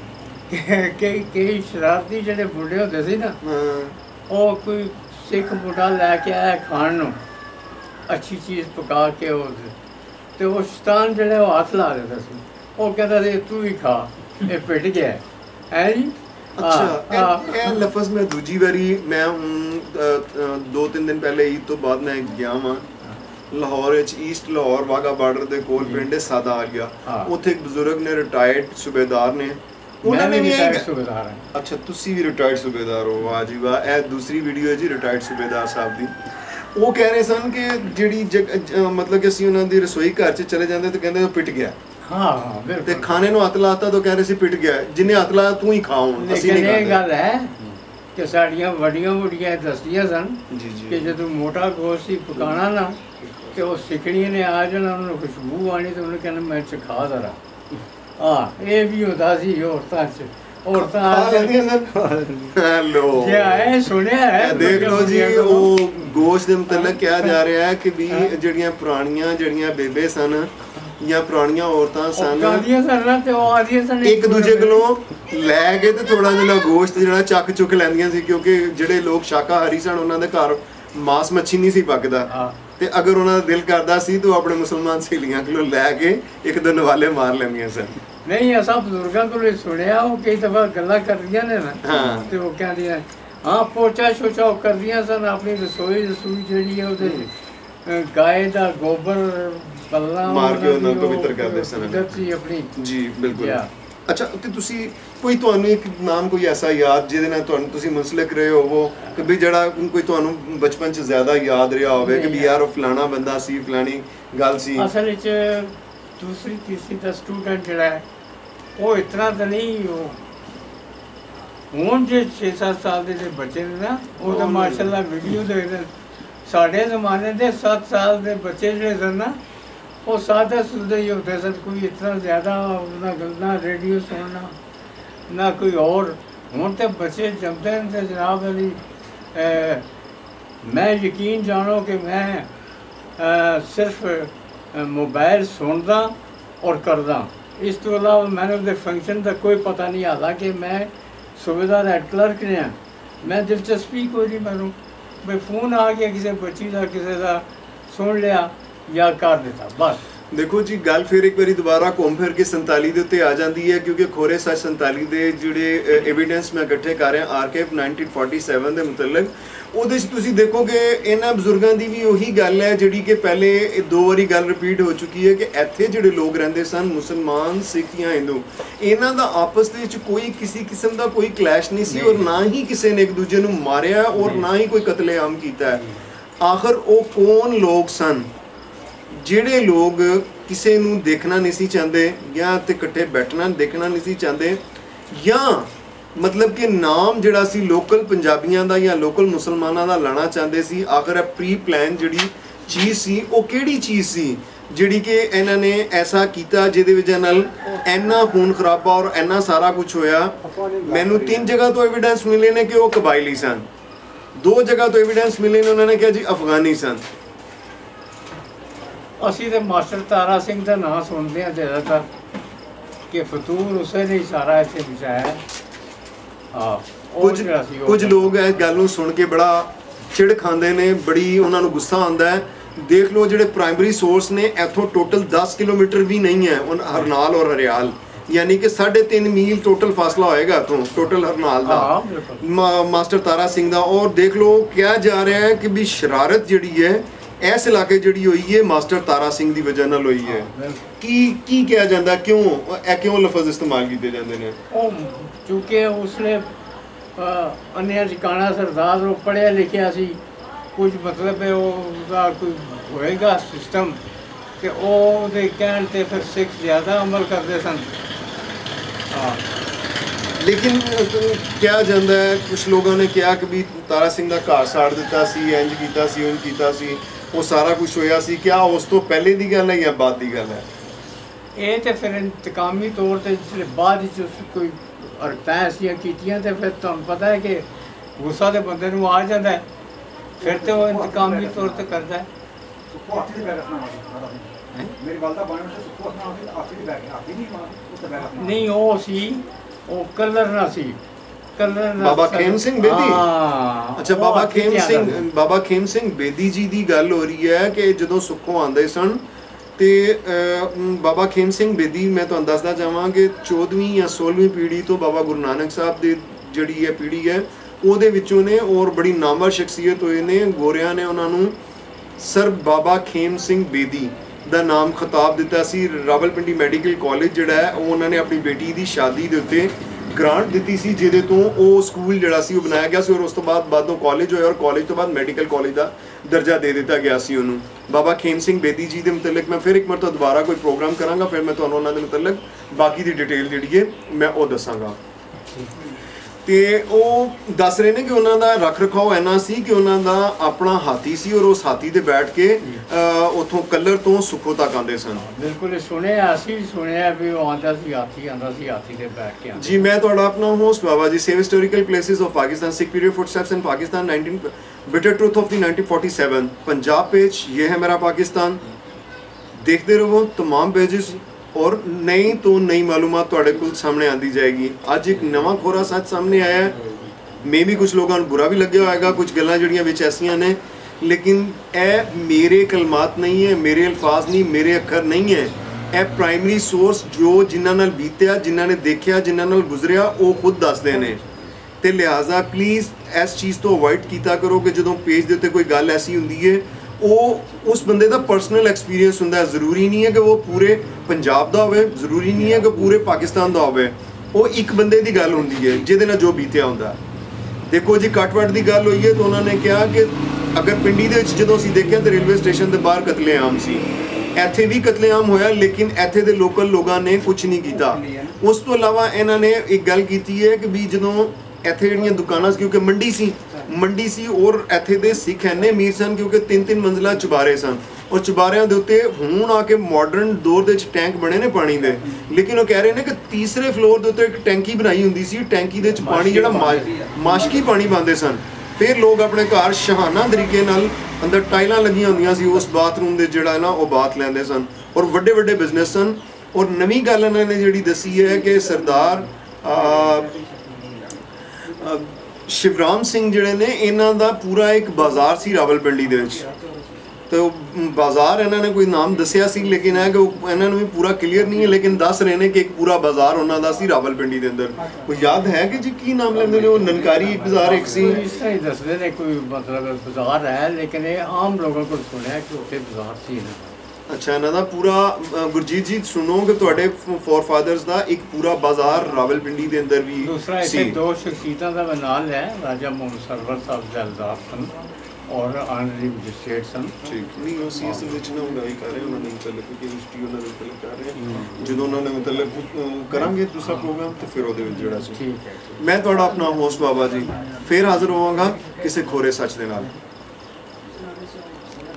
Speaker 2: ਕਿ ਕਈ ਸ਼ਰਾਰਤੀ ਜਿਹੜੇ ਮੁੰਡੇ ਹੁੰਦੇ ਸੀ ਨਾ ਉਹ ਕੋਈ ਸਿੱਖ ਮੁੰਡਾ ਲੈ ਕੇ ਆਇਆ ਖਾਣ ਨੂੰ ਅੱਛੀ ਚੀਜ਼ ਪਕਾ ਕੇ ਉਹ ਤੇ ਉਹ ਸ਼ੈਤਾਨ ਜਿਹੜੇ ਉਹ ਹੱਥ ਲਾ ਦਿੰਦਾ ਸੀ ਉਹ ਕਹਿੰਦਾ ਸੀ ਤੂੰ ਹੀ ਖਾ ਇਹ ਪਿੱਟ ਗਿਆ ਹੈ ਜੀ।
Speaker 1: ਅੱਛਾ ਇਹ ਲਫ਼ਜ਼ ਮੈਂ ਦੂਜੀ ਵਾਰੀ ਮੈਂ ਹੁਣ 2-3 ਦਿਨ ਪਹਿਲੇ ਈਦ ਤੋਂ ਬਾਅਦ ਮੈਂ ਗਿਆ ਵਾਂ ਲਾਹੌਰ ਵਿੱਚ ਈਸਟ ਲਾਹੌਰ ਵਾਗਾ ਬਾਰਡਰ ਦੇ ਕੋਲ ਪਿੰਡ ਸਾਦਾ ਆ ਗਿਆ ਉੱਥੇ ਇੱਕ ਬਜ਼ੁਰਗ ਨੇ ਰਿਟਾਇਰਡ ਸੂਬੇਦਾਰ ਨੇ ਉਹਨਾਂ ਨੇ ਵੀ
Speaker 2: ਸੂਬੇਦਾਰ ਹੈ।
Speaker 1: ਅੱਛਾ ਤੁਸੀਂ ਵੀ ਰਿਟਾਇਰਡ ਸੂਬੇਦਾਰ ਹੋ ਵਾਹ ਜੀ ਵਾਹ ਇਹ ਦੂਸਰੀ ਵੀਡੀਓ ਹੈ ਜੀ ਰਿਟਾਇਰਡ ਸੂਬੇਦਾਰ ਸਾਹਿਬ ਦੀ। ਉਹ ਕਹਿ ਰਹੇ ਸਨ ਕਿ ਜਿਹੜੀ ਮਤਲਬ ਕਿ ਅਸੀਂ ਉਹਨਾਂ ਦੀ ਰਸੋਈ ਘਰ 'ਚ ਚਲੇ ਜਾਂਦੇ ਤਾਂ ਕਹਿੰਦੇ ਉਹ ਪਿੱਟ ਗਿਆ ਤੇ ਖਾਣੇ ਨੂੰ ਹੱਥ ਲਾਤਾ ਤਾਂ ਕਹਿ ਰਹੇ ਸੀ ਪਿੱਟ ਗਿਆ ਜਿੰਨੇ ਹੱਥ ਲਾਇਆ ਤੂੰ ਹੀ ਖਾਉਂ ਅਸੀਂ ਨਹੀਂ ਖਾਂਦੇ। ਇਹ ਗੱਲ ਹੈ
Speaker 2: ਕਿ ਸਾਡੀਆਂ ਵੱਡੀਆਂ ਦੱਸਦੀਆਂ ਸਨ ਕਿ ਜਦੋਂ ਮੋਟਾ ਗੋਸ਼ਤ ਹੀ ਪਕਾਣਾ ਨਾ ਤੇ ਉਹ ਸਿੱਕਣੀਆਂ ਨੇ ਆ ਜਾਣਾ ਉਹਨਾਂ ਨੂੰ ਖੁਸ਼ਬੂ ਆਣੀ ਤੇ ਉਹਨੇ ਕਹਿਣਾ ਮੈਂ ਖਾ ਜ਼ਰਾ ਇਹ ਵੀ ਹੁੰਦਾ ਸੀ ਔਰਤਾਂ 'ਚ ਔਰਤਾਂ ਆ ਜਾਂਦੀਆਂ ਸਨ ਲੋ ਇਹ ਸੁਣਿਆ ਹੈ
Speaker 1: ਦੇਖ ਲਓ ਜੀ ਉਹ ਗੋਸ਼ਤ ਦੇ ਮੁਤਲਕ ਕਿਹਾ ਜਾ ਰਿਹਾ ਹੈ ਕਿ ਵੀ ਜਿਹੜੀਆਂ ਪੁਰਾਣੀਆਂ ਜਿਹੜੀਆਂ ਬੇਬੇ ਸਨ ਜਾਂ ਪੁਰਾਣੀਆਂ ਔਰਤਾਂ ਸਨ ਇੱਕ ਦੂਜੇ ਕੋਲੋਂ ਲੈ ਕੇ ਤੇ ਥੋੜਾ ਜਿਹਾ ਗੋਸ਼ਤ ਜਿਹੜਾ ਚੱਕ ਚੁੱਕ ਲੈਂਦੀਆਂ ਸੀ ਕਿਉਂਕਿ ਜਿਹੜੇ ਲੋਕ ਸ਼ਾਕਾਹਾਰੀ ਸਨ ਉਹਨਾਂ ਦੇ ਘਰ ਮਾਸ ਮੱਛੀ ਨਹੀਂ ਸੀ ਪੱਕਦਾ ਤੇ ਅਗਰ ਉਹਨਾਂ ਦਾ ਦਿਲ ਕਰਦਾ ਸੀ ਤਾਂ ਆਪਣੇ ਮੁਸਲਮਾਨ ਸਹੇਲੀਆਂ ਕੋਲੋਂ ਲੈ ਕੇ ਇੱਕ ਦੋ ਨਵਾਲੇ ਮਾਰ ਲੈਂਦੀਆਂ ਸਨ।
Speaker 2: ਨਹੀਂ ਅਸਾਂ ਬਜ਼ੁਰਗਾਂ ਕੋਲੋਂ ਸੁਣਿਆ ਉਹ ਕਈ ਦਫਾ ਗੱਲਾਂ ਕਰਦੀਆਂ ਨੇ ਨਾ ਤੇ ਉਹ ਕਹਿੰਦੀਆਂ ਪੋਚਾ ਸ਼ੋਚਾ ਕਰਦੀਆਂ ਸਨ ਆਪਣੀ ਰਸੋਈ ਜਿਹੜੀ ਹੈ ਉਹਦੇ ਗਾਏ ਦਾ ਗੋਬਰ ਬੱਲਾ
Speaker 1: ਮਾਰ ਕੇ ਉਹਨਾਂ ਨੂੰ ਪਵਿੱਤਰ ਕਰਦੇ ਸਨ
Speaker 2: ਆਪਣੀ
Speaker 1: ਜੀ ਬਿਲਕੁਲ। ਅੱਛਾ ਤੇ ਤੁਸੀਂ ਕੋਈ ਤੁਹਾਨੂੰ ਇੱਕ ਨਾਮ ਕੋਈ ਐਸਾ ਯਾਦ ਜਿਹਦੇ ਨਾਲ ਤੁਹਾਨੂੰ ਤੁਸੀਂ ਮੁੰਸਲਿਕ ਰਹੇ ਹੋਵੋ ਕਿ ਵੀ ਜਿਹੜਾ ਕੋਈ ਤੁਹਾਨੂੰ ਬਚਪਨ 'ਚ ਜ਼ਿਆਦਾ ਯਾਦ ਰਿਹਾ ਹੋਵੇ ਕਿ ਵੀ ਯਾਰ ਉਹ ਫਲਾਣਾ ਬੰਦਾ ਸੀ ਫਲਾਣੀ ਗੱਲ ਸੀ।
Speaker 2: ਅਸਲ ਵਿੱਚ ਦੂਸਰੀ ਤੀਸਰੀ ਦਾ ਸਟੂਡੈਂਟ ਜਿਹੜਾ ਹੈ ਉਹ ਇਤਨਾ ਤਾਂ ਨਹੀਂ ਉਹ ਹੁਣ ਜੇ 6-7 ਸਾਲ ਦੇ ਬੱਚੇ ਨੇ ਨਾ ਉਹ ਤਾਂ ਮਾਸ਼ਾਅੱਲਾ ਵੀਡੀਓ ਦੇਖਦੇ ਸਾਡੇ ਜ਼ਮਾਨੇ ਦੇ 7 ਸਾਲ ਦੇ ਬੱਚੇ ਜਿਹੜੇ ਸਨ ਨਾ ਉਹ ਸਾਦਾ ਸੁਧੇ ਹੀ ਹੁੰਦੇ ਸਨ ਕੋਈ ਇਤਨਾ ਜ਼ਿਆਦਾ ਨਾ ਰੇਡੀਓ ਸੁਣਨਾ ਨਾ ਕੋਈ ਹੋਰ। ਹੁਣ ਤੇ ਬੱਚੇ ਜੰਮਦੇ ਨੇ ਤੇ ਜਨਾਬ ਅਲੀ ਮੈਂ ਯਕੀਨ ਜਾਣੋ ਕਿ ਮੈਂ ਸਿਰਫ ਮੋਬਾਈਲ ਸੁਣਦਾ ਔਰ ਕਰਦਾ ਇਸ ਤੋਂ ਇਲਾਵਾ ਮੈਨੂੰ ਉਹਦੇ ਫੰਕਸ਼ਨ ਦਾ ਕੋਈ ਪਤਾ ਨਹੀਂ ਹਾਲਾਂਕਿ ਮੈਂ ਸੂਬੇਦਾਰ ਹੈਡ ਕਲਰਕ ਰਿਹਾ ਮੈਂ ਦਿਲਚਸਪੀ ਕੋਈ ਨਹੀਂ ਮੈਨੂੰ ਬਈ ਫੋਨ ਆ ਗਿਆ ਕਿਸੇ ਬੱਚੀ ਦਾ ਕਿਸੇ ਦਾ ਸੁਣ ਲਿਆ ਜਾਂ ਕਰ ਦਿੱਤਾ ਬਸ।
Speaker 1: ਦੇਖੋ ਜੀ ਗੱਲ ਫਿਰ ਇੱਕ ਵਾਰੀ ਦੁਬਾਰਾ ਘੁੰਮ ਫਿਰ ਕੇ 47 ਦੇ ਉੱਤੇ ਆ ਜਾਂਦੀ ਹੈ ਕਿਉਂਕਿ ਖੋਰੇ ਸੱਚ 47 ਦੇ ਜਿਹੜੇ ਐਵੀਡੈਂਸ ਮੈਂ ਇਕੱਠੇ ਕਰ ਰਿਹਾ ਆਰਕਾਈਵ 1947 ਦੇ ਮੁਤਲਕ ਉਹਦੇ 'ਚ ਤੁਸੀਂ ਦੇਖੋਗੇ ਇਹਨਾਂ ਬਜ਼ੁਰਗਾਂ ਦੀ ਵੀ ਉਹੀ ਗੱਲ ਹੈ ਜਿਹੜੀ ਕਿ ਪਹਿਲੇ 2 ਵਾਰੀ ਗੱਲ ਰਿਪੀਟ ਹੋ ਚੁੱਕੀ ਹੈ ਕਿ ਇੱਥੇ ਜਿਹੜੇ ਲੋਕ ਰਹਿੰਦੇ ਸਨ ਮੁਸਲਮਾਨ ਸਿੱਖ ਜਾਂ ਹਿੰਦੂ ਇਹਨਾਂ ਦਾ ਆਪਸ ਦੇ ਵਿੱਚ ਕੋਈ ਕਿਸੇ ਕਿਸਮ ਦਾ ਕੋਈ ਕਲੈਸ਼ ਨਹੀਂ ਸੀ ਔਰ ਨਾ ਹੀ ਕਿਸੇ ਨੇ ਇੱਕ ਦੂਜੇ ਨੂੰ ਮਾਰਿਆ ਔਰ ਨਾ ਹੀ ਕੋਈ ਕਤਲੇਆਮ ਕੀਤਾ ਹੈ। ਆਖਰ ਉਹ ਕੌਣ ਲੋਕ ਸਨ ਜਿਹੜੇ ਲੋਕ ਕਿਸੇ ਨੂੰ ਦੇਖਣਾ ਨਹੀਂ ਸੀ ਚਾਹੁੰਦੇ ਜਾਂ ਤੇ ਇਕੱਠੇ ਬੈਠਣਾ ਦੇਖਣਾ ਨਹੀਂ ਸੀ ਚਾਹੁੰਦੇ ਜਾਂ ਮਤਲਬ ਕਿ ਨਾਮ ਜਿਹੜਾ ਸੀ ਲੋਕਲ ਪੰਜਾਬੀਆਂ ਦਾ ਜਾਂ ਲੋਕਲ ਮੁਸਲਮਾਨਾਂ ਦਾ ਲੈਣਾ ਚਾਹੁੰਦੇ ਸੀ। ਆਖਰ ਇਹ ਪ੍ਰੀ ਪਲਾਨ ਜਿਹੜੀ ਚੀਜ਼ ਸੀ ਉਹ ਕਿਹੜੀ ਚੀਜ਼ ਸੀ ਜਿਹੜੀ ਕਿ ਇਹਨਾਂ ਨੇ ਐਸਾ ਕੀਤਾ ਜਿਹਦੇ ਵਜ੍ਹਾ ਨਾਲ ਇੰਨਾ ਖੂਨ ਖਰਾਬਾ ਔਰ ਇੰਨਾ ਸਾਰਾ ਕੁਝ ਹੋਇਆ। ਮੈਨੂੰ 3 ਜਗ੍ਹਾ ਤੋਂ ਐਵੀਡੈਂਸ ਮਿਲੇ ਨੇ ਕਿ ਉਹ ਕਬਾਇਲੀ ਸਨ, 2 ਜਗ੍ਹਾ ਤੋਂ ਐਵੀਡੈਂਸ ਮਿਲੇ ਨੇ ਉਹਨਾਂ ਨੇ ਕਿਹਾ ਜੀ ਅਫਗਾਨੀ ਸਨ।
Speaker 2: ਅਸੀਂ ਤੇ ਮਾਸਟਰ ਤਾਰਾ ਸਿੰਘ ਦਾ ਨਾਂ ਸੁਣਦੇ ਹਾਂ ਜ਼ਿਆਦਾਤਰ ਕਿ ਫਤੂਰ ਉਸੇ ਨੇ ਸਾਰਾ ਇੱਥੇ ਵਿਚਾਇਆ।
Speaker 1: ਕੁਝ ਲੋਕ ਇਸ ਗੱਲ ਨੂੰ ਸੁਣ ਕੇ ਬੜਾ ਚਿੜ ਖਾਂਦੇ ਨੇ, ਬੜੀ ਉਹਨਾਂ ਨੂੰ ਗੁੱਸਾ ਆਉਂਦਾ ਹੈ। ਦੇਖ ਲਓ ਜਿਹੜੇ ਪ੍ਰਾਇਮਰੀ ਸੋਰਸ ਨੇ ਇੱਥੋਂ ਟੋਟਲ 10 ਕਿਲੋਮੀਟਰ ਵੀ ਨਹੀਂ ਹੈ ਹਰਨਾਲ ਔਰ ਹਰਿਆਲ, ਯਾਨੀ ਕਿ 3.5 ਮੀਲ ਟੋਟਲ ਫਾਸਲਾ ਹੋਏਗਾ ਇੱਥੋਂ ਟੋਟਲ ਹਰਨਾਲ ਦਾ ਮਾਸਟਰ ਤਾਰਾ ਸਿੰਘ ਦਾ। ਔਰ ਦੇਖ ਲਓ ਕਿਹਾ ਜਾ ਰਿਹਾ ਹੈ ਕਿ ਵੀ ਸ਼ਰਾਰਤ ਜਿਹੜੀ ਹੈ ਇਸ ਇਲਾਕੇ ਜਿਹੜੀ ਹੋਈ ਹੈ ਮਾਸਟਰ ਤਾਰਾ ਸਿੰਘ ਦੀ ਵਜ੍ਹਾ ਨਾਲ ਹੋਈ ਹੈ। ਕੀ ਕਿਹਾ ਜਾਂਦਾ, ਕਿਉਂ ਲਫ਼ਜ਼ ਇਸਤੇਮਾਲ ਕੀਤੇ ਜਾਂਦੇ ਨੇ?
Speaker 2: ਉਹ ਕਿਉਂਕਿ ਉਸਨੇ ਅਨਿਆ ਟਿਕਾਣਾ ਸਰਦਾਰ ਉਹ ਪੜ੍ਹਿਆ ਲਿਖਿਆ ਸੀ, ਕੁਝ ਮਤਲਬ ਹੈ ਉਹਦਾ ਕੋਈ ਹੋਏਗਾ ਸਿਸਟਮ ਕਿ ਉਹਦੇ ਕਹਿਣ 'ਤੇ ਫਿਰ ਸਿੱਖ ਜ਼ਿਆਦਾ ਅਮਲ ਕਰਦੇ ਸਨ।
Speaker 1: ਲੇਕਿਨ ਕਿਹਾ ਜਾਂਦਾ ਹੈ ਕੁਛ ਲੋਕਾਂ ਨੇ ਕਿਹਾ ਕਿ ਵੀ ਤਾਰਾ ਸਿੰਘ ਦਾ ਘਰ ਸਾੜ ਦਿੱਤਾ ਸੀ, ਇੰਜ ਕੀਤਾ ਸੀ, ਉਂਝ ਕੀਤਾ ਸੀ, ਉਹ ਸਾਰਾ ਕੁਝ ਹੋਇਆ ਸੀ। ਕਿਆ ਉਸ ਤੋਂ ਪਹਿਲੇ ਦੀ ਗੱਲ ਹੈ ਜਾਂ ਬਾਅਦ ਦੀ ਗੱਲ ਹੈ?
Speaker 2: ਇਹ ਤੇ ਫਿਰ ਇੰਤਕਾਮੀ ਤੌਰ 'ਤੇ ਜਿਸ ਬਾਅਦ ਵਿੱਚ ਕੋਈ ਹਰਕਤਾਂ ਐਸੀਆਂ ਕੀਤੀਆਂ ਤੇ ਫਿਰ ਤੁਹਾਨੂੰ ਪਤਾ ਹੈ ਕਿ ਗੁੱਸਾ ਦੇ ਬੰਦੇ ਨੂੰ ਆ ਜਾਂਦਾ, फिर तो वो इंतकामी तौर पर करता है। नहीं वो सी वो कलर ना सी
Speaker 1: बाबा खेम सिंह बेदी। अच्छा बाबा खेम सिंह बेदी जी की गल हो रही है कि जो सुखों आते सन तो बाबा खेम सिंह बेदी मैं तुहानू दसदा चाहां कि 14वीं या 16वीं पीढ़ी तो बाबा गुरु नानक साहब की जिहड़ी है पीढ़ी है ਉਹਦੇ ਵਿੱਚੋਂ ने और बड़ी नामवर शख्सियत होए ने। गोरियां ने उन्होंने सर बाबा खेम सिंह बेदी ਦਾ नाम खिताब दिता सी। रावलपिंडी मैडिकल कॉलेज जिहड़ा है वो उन्होंने अपनी बेटी की शादी के उत्ते ग्रांट दी सी जिहदे तो वो स्कूल जिहड़ा सी वो बनाया गया सी और उस तो बादों कॉलेज होया और कॉलेज तो बाद मैडिकल कॉलेज का दर्जा दे दिता गया सी उन्होंने। बाबा खेम सिंह बेदी जी के मुतलक मैं फिर एक बार तो दोबारा कोई प्रोग्राम करांगा फिर मैं तुहानू उन्हां दे मुतलक बाकी की डिटेल जिहड़ी है मैं वो दसांगा। तो वो दस रहे हैं कि उन्होंने रख रखाव इन्ना सी कि उन्होंने अपना हाथी सी और उस हाथी ते बैठ के उतों कलर तो सुखो तक आते सन।
Speaker 2: बिल्कुल सुने असीं भी सुने भी वो आंदा सी हाथी ते बैठ के
Speaker 1: जी। मैं तुहाडा अपना host Baba ji save historical places of Pakistan Sikh period footsteps in Pakistan 19 bitter truth of the 1947 Punjab page ये है मेरा पाकिस्तान। देखते रहो तमाम पेजेस और नई तो नई मालूमात तुहाडे कोल सामने आती जाएगी। अज एक नवा खोरा सच सामने आया है। मे भी कुछ लोगों को बुरा भी लगे होएगा कुछ गल्लां जिहड़ियां विच ऐसियां ने लेकिन ए मेरे कलमात नहीं है मेरे अल्फाज नहीं मेरे अखर नहीं है। ए प्राइमरी सोर्स जो जिन्हां नाल बीतिया जिन्हां ने देखिया जिन्हां नाल गुजरिया वो खुद दसदे ने। तो लिहाजा प्लीज़ इस चीज़ तो अवॉइड कीता करो कि जो पेज के उत्ते कोई गल ऐसी हुंदी है वो उस बंदे का पर्सनल एक्सपीरियंस होंदा है। ज़रूरी नहीं है कि वो पूरे पंजाब का होवे ज़रूरी नहीं है कि पूरे पाकिस्तान का होवे वो एक बंदे की गल होंदी है जिहदे नाल जो बीतिया होंदा। देखो जी कटवट की गल हुई है तो उन्होंने कहा कि अगर पिंडी दे विच जदों असीं देखिया तो रेलवे स्टेशन के बाहर कतलेआम सी ਇੱਥੇ भी कतलेआम होया लेकिन ਇੱਥੇ ਦੇ लोकल लोगों ने कुछ नहीं किया। उस तो इलावा इन्हों ने एक गल की है कि भी जदों ਇੱਥੇ ਜਿਹੜੀਆਂ ਦੁਕਾਨਾਂ ਸੀ क्योंकि ਮੰਡੀ ਸੀ और ਇੱਥੇ ਦੇ ਸਿੱਖ ਇੰਨੇ ਅਮੀਰ ਸਨ क्योंकि 3-3 ਮੰਜ਼ਲਾ ਚੁਬਾਰੇ ਸਨ और ਚੁਬਾਰਿਆਂ ਦੇ ਉੱਤੇ ਹੁਣ ਆ ਕੇ ਮਾਡਰਨ ਦੌਰ ਦੇ ਵਿੱਚ ਟੈਂਕ ਬਣੇ ਨੇ ਪਾਣੀ ਦੇ। ਲੇਕਿਨ ਉਹ ਕਹਿ ਰਹੇ ਨੇ ਕਿ ਤੀਸਰੇ ਫਲੋਰ ਦੇ ਉੱਤੇ ਇੱਕ ਟੈਂਕੀ ਬਣਾਈ ਹੁੰਦੀ ਸੀ ਟੈਂਕੀ ਦੇ ਵਿੱਚ ਪਾਣੀ ਜਿਹੜਾ ਮਾਸ਼ਕੀ ਪਾਣੀ ਪਾਉਂਦੇ ਸਨ। ਫਿਰ ਲੋਕ ਆਪਣੇ ਘਰ ਸ਼ਹਾਨਾ ਤਰੀਕੇ ਨਾਲ ਅੰਦਰ ਟਾਈਲਾਂ ਲੱਗੀਆਂ ਹੁੰਦੀਆਂ ਸੀ ਉਸ ਬਾਥਰੂਮ ਦੇ ਜਿਹੜਾ ਨਾ ਉਹ ਬਾਥ ਲੈਂਦੇ ਸਨ और ਵੱਡੇ ਵੱਡੇ ਬਿਜ਼ਨਸ ਸਨ। और ਨਵੀਂ ਗੱਲ ਇਹਨਾਂ ਨੇ ਜਿਹੜੀ ਦੱਸੀ ਹੈ ਕਿ ਸਰਦਾਰ शिवराम सिंह जिहड़े ने इन्हां दा पूरा एक बाजार सी रावलपिंडी दे विच। तो बाजार इन्हां ने कोई नाम दस्सिया सी लेकिन है कि इन्हां नूं भी पूरा क्लीयर नहीं है लेकिन दस रहे ने कि एक पूरा बाजार उन्हां दा सी रावलपिंडी दे अंदर। कोई याद है कि जी की नाम लैंदे ने वो ननकारी एक बाजार एक सी
Speaker 2: इस तरह ही दसदे ने कोई मतलब बाजार है लेकिन ये आम लोगों को सुनिया कि उत्थे बाजार सी ना।
Speaker 1: अच्छा इन्हां दा पूरा गुरजीत जी सुनो कि तुहाडे फॉर फादर्स दा एक पूरा बाजार रावलपिंडी दे अंदर भी
Speaker 2: दूसरा इत्थे दो शख्सियतां दा नाल है राजा मोहम्मद सरवर साहब जलदार सन और ऑनरी मजिस्ट्रेट सन। ठीक नहीं वो सी असल विच ना उगाई कर रहे उन्होंने मतलब कि हिस्ट्री उन्होंने मतलब कर रहे ਜਦੋਂ ਉਹਨਾਂ ਨੇ मतलब ਕਰਾਂਗੇ दूसरा प्रोग्राम तो फिर ਉਹਦੇ ਵਿੱਚ ਜਿਹੜਾ ਸੀ। ਠੀਕ ਹੈ मैं ਤੁਹਾਡਾ ਆਪਣਾ ਹੋਸਟ ਬਾਬਾ ਜੀ फिर हाजिर ਹੋਵਾਂਗਾ ਕਿਸੇ ਖੋਰੇ ਸੱਚ ਦੇ ਨਾਲ।